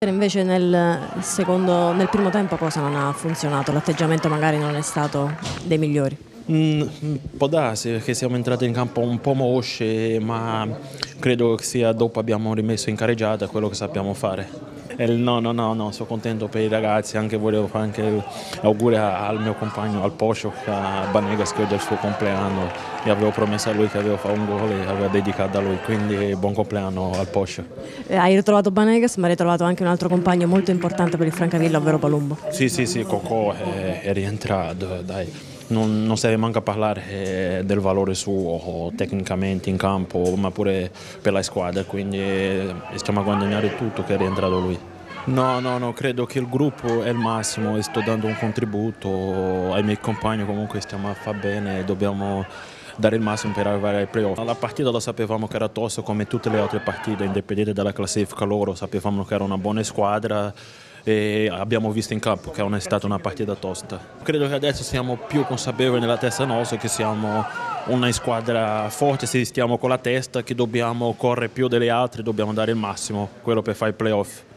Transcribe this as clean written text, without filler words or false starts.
Invece nel primo tempo cosa non ha funzionato? L'atteggiamento magari non è stato dei migliori. Può darsi che siamo entrati in campo un po' mosci, ma credo che sia dopo abbiamo rimesso in carreggiata quello che sappiamo fare. No, sono contento per i ragazzi, anche volevo fare anche auguri al mio compagno, al Pocio, a Banegas, che oggi è il suo compleanno e avevo promesso a lui che avevo fatto un gol e aveva dedicato a lui, quindi buon compleanno al Pocio. Hai ritrovato Banegas, ma hai ritrovato anche un altro compagno molto importante per il Francavilla, ovvero Palumbo. Sì, Cocò è rientrato, dai. Non serve manco a parlare del valore suo tecnicamente in campo, ma pure per la squadra, quindi stiamo a guadagnare tutto che è rientrato lui. No, credo che il gruppo è il massimo e sto dando un contributo ai miei compagni, comunque stiamo a fare bene, dobbiamo dare il massimo per arrivare ai playoff. La partita lo sapevamo che era tosta come tutte le altre partite, indipendente dalla classifica loro, sapevamo che era una buona squadra e abbiamo visto in campo che non è stata una partita tosta. Credo che adesso siamo più consapevoli nella testa nostra che siamo una squadra forte, se stiamo con la testa, che dobbiamo correre più delle altre, dobbiamo dare il massimo, quello per fare i playoff.